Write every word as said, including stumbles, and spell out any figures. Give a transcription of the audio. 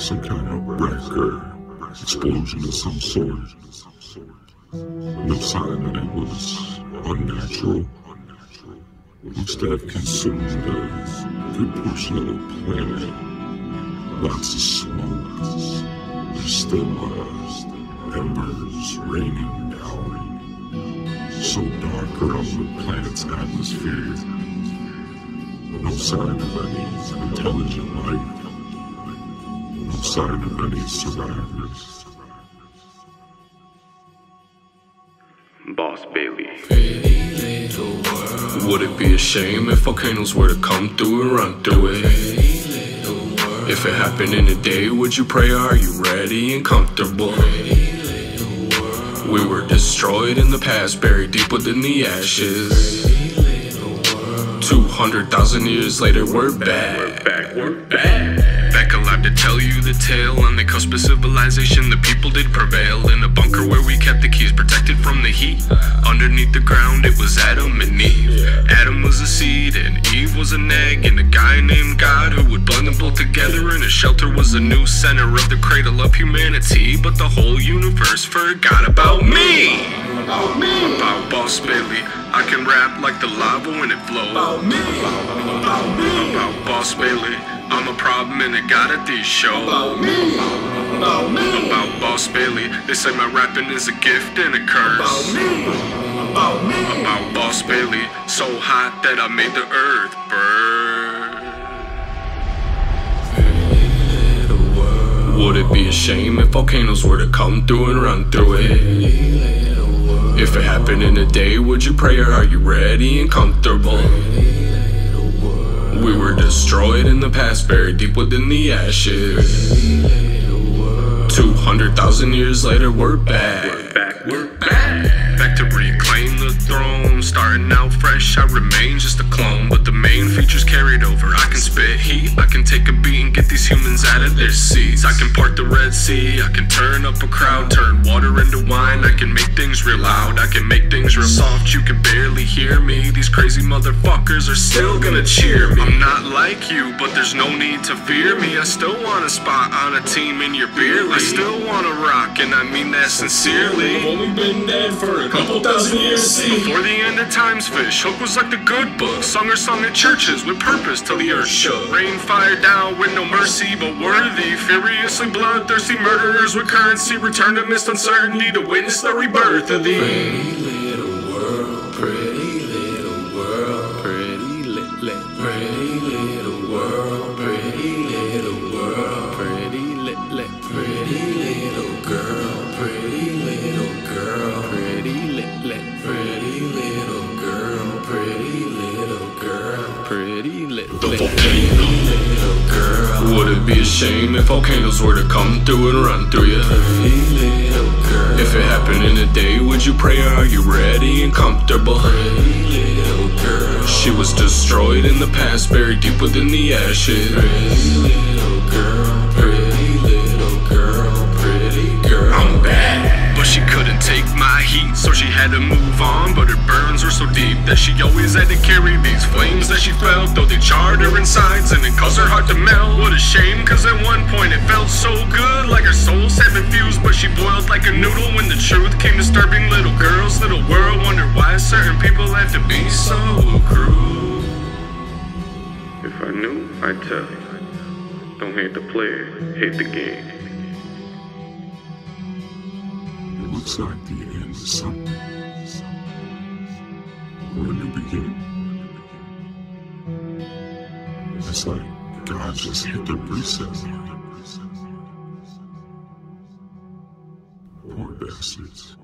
some kind of wreck or explosion of some sort. No sign that it was unnatural. Instead, consumed a good portion of the planet. Lots of smoke. There's still uh, embers raining down. So dark around the planet's atmosphere. No sign of any intelligent life. No sign of any survivors. Boss Bailey. Would it be a shame if volcanoes were to come through and run through it? If it happened in a day, would you pray? Are you ready and comfortable? We were destroyed in the past, buried deep within the ashes. Two hundred thousand years later, we're back. We're back, we're back. Back alive to tell you the tale. On the cusp of civilization, the people did prevail. In a bunker where we kept the keys, protected from the heat. Underneath the ground, it was Adam and Eve. Adam was a seed and Eve was an egg. And a guy named God who would blend them both together. And a shelter was the new center of the cradle of humanity. But the whole universe forgot about me. About me. About Boss Bailey. I can rap like the lava when it flows. About me. About me. About Boss Bailey. I'm a problem and a god at these shows. About me. About me. About Boss Bailey. They say my rapping is a gift and a curse. About me. About me. About Boss Bailey. So hot that I made the earth burn. Would it be a shame if volcanoes were to come through and run through it? If it happened in a day, would you pray or are you ready and comfortable? We were destroyed in the past, buried deep within the ashes. Two hundred thousand years later, we're back. We're back, we're back. Back to reclaim the throne. Starting out fresh, I remain just a clone. But the main features carried over. I can spit heat, I can take a beat and get these humans out of their seats. I can part the Red Sea, I can turn up a crowd, turn water into wine. I can make things real loud, I can make things real soft. You can barely hear me. These crazy motherfuckers are still gonna cheer me. I'm not like you, but there's no need to fear me. I still want a spot on a team in your beer league. I still wanna rock, and I mean that sincerely. I've only been dead for a couple thousand years, see. Before the end of times, Fish Hook was like the good book. Sung or sung at churches with purpose till the earth shook. Rain fire down with no mercy but worthy. Furiously bloodthirsty murderers with currency. Return to mist uncertainty to witness the rebirth of the pretty little world, pretty little world, pretty lit, lit, pretty little world, pretty little world, pretty lit, lit, pretty little girl, pretty little girl, pretty lit, lit, pretty little girl, pretty little girl, pretty lit, lit, pretty little girl. Would it be a shame if volcanoes were to come through and run through you? Pretty little girl. If it happened in a day, would you pray or are you ready and comfortable? Pretty little girl. She was destroyed in the past, buried deep within the ashes. Pretty little girl, pretty little girl, pretty girl. I'm bad, but she couldn't take my heat, so she had to move on. But her burns were so deep that she always had to carry these flames that she felt, though they charred her insides and it caused her heart to melt. What a shame, cause at one point it felt so good, like her souls had been fused, but she boiled like a noodle when the truth came disturbing. Little girls, little world, wonder why certain people have to be so cruel. If I knew, I'd tell you. Don't hate the player, hate the game. It looks like the end of something. Or a new beginning. It's like God just hit the reset button. Poor bastards.